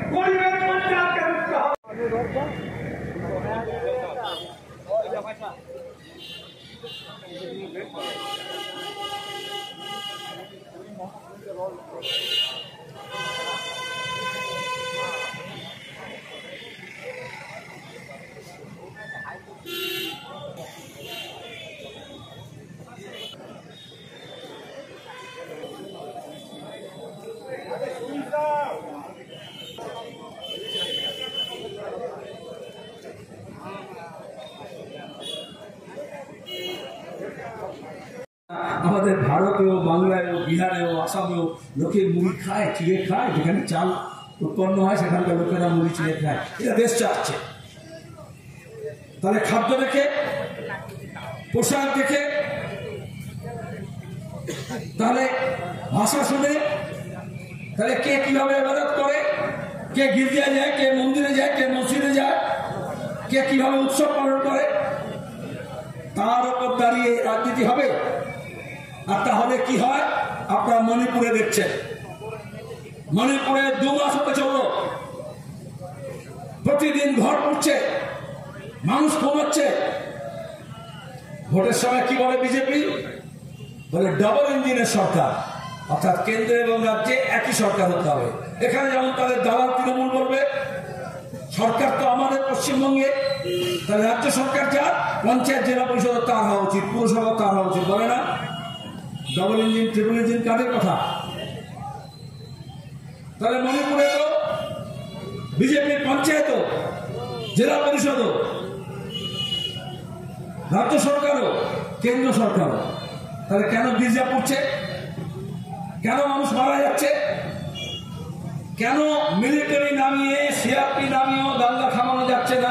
গরিবের পঞ্চায়েতকে রুখতে হবে। আমাদের ভারতেও বাংলায়ও বিহারেও আসামেও লোকে মুড়ি খায়, চিড়ে খায়, যেখানে চাল উৎপন্ন হয় সেখানকার লোকেরা মুড়ি চিড়ে খায়। এটা দেশ চাচ্ছে। তাহলে খাদ্য দেখে, পোশাক দেখে, তাহলে ভাষা শুনে, তাহলে কে কিভাবে ইবাদত করে, কে গির্জায় যায়, কে মন্দিরে যায়, কে মসজিদে যায়, কে কিভাবে উৎসব পালন করে, তার উপর দাঁড়িয়ে রাজনীতি হবে। আর তাহলে কি হয়? আপনারা মণিপুরে দেখছেন, মণিপুরে 2 মাস হতে চলল, প্রতিদিন ঘর পড়ছে, মানুষ কমাচ্ছে। ভোটের সময় কি বলে বিজেপি? বলে ডাবল ইঞ্জিনের সরকার, অর্থাৎ কেন্দ্রে এবং রাজ্যে একই সরকার হতে হবে। এখানে যেমন তাদের দালাল তৃণমূল বলবে সরকার তো আমাদের পশ্চিমবঙ্গে, তাহলে রাজ্য সরকার যার, পঞ্চায়েত জেলা পরিষদ তার হওয়া উচিত, পুরসভা তার হওয়া উচিত, বলে না? ডবল ইঞ্জিন ট্রিপল ইঞ্জিন কাদের কথা? তাহলে মণিপুরে তো বিজেপির পঞ্চায়েত, জেলা পরিষদ, রাজ্য সরকারও, কেন্দ্র সরকারও। তাহলে কেন গির্জা পড়ছে? কেন মানুষ মারা যাচ্ছে? কেন মিলিটারি নামিয়ে, সিআরপি নামিয়েও দাঙ্গা থামানো যাচ্ছে না?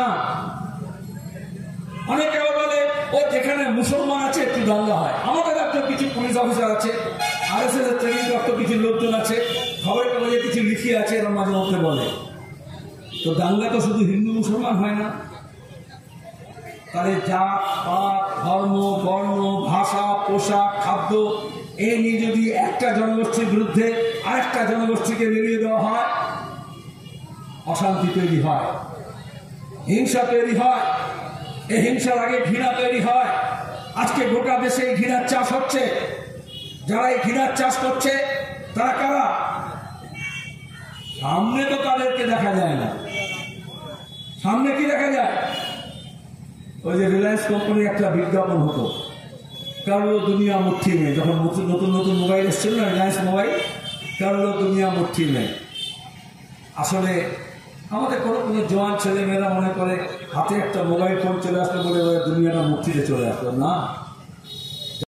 অনেকে বলে ও যেখানে মুসলমান আছে একটু দাঙ্গা হয়। আমাদের রাজ্যে কিছু পুলিশ অফিসার আছে, আরএসএস এর ট্রেনিং প্রাপ্ত কিছু লোকজন আছে, খবরের কাগজে কিছু লিখিয়ে আছে, এরা মাঝে মধ্যে বলে। তো দাঙ্গা তো শুধু হিন্দু মুসলমান হয় না। তাহলে জাত পাত, ধর্ম, বর্ণ, ভাষা, পোশাক, খাদ্য এই নিয়ে যদি একটা জনগোষ্ঠীর বিরুদ্ধে আরেকটা জনগোষ্ঠীকে মিলিয়ে দেওয়া হয়, অশান্তি তৈরি হয়, হিংসা তৈরি হয়। এই হিংসার আগে ঘৃণা তৈরি হয়। আজকে গোটা দেশে ঘৃণার চাষ হচ্ছে। যারা এই ঘৃণার চাষ করছে তারা কারা? সামনে তো তাদেরকে দেখা যায় না। সামনে কি দেখা যায়? ওই যে রিলায়েন্স কোম্পানির একটা বিজ্ঞাপন হতো, কারো দুনিয়া মুঠি নেই, যখন নতুন নতুন মোবাইল এসেছিল না, রিলায়েন্স মোবাইল, কারো দুনিয়া মুঠি নেই। আসলে আমাদের কোনো জোয়ান ছেলে মেয়েরা মনে করে হাতে একটা মোবাইল ফোন চলে আসলে বলে দুনিয়াটা মুঠিতে চলে আসলো না।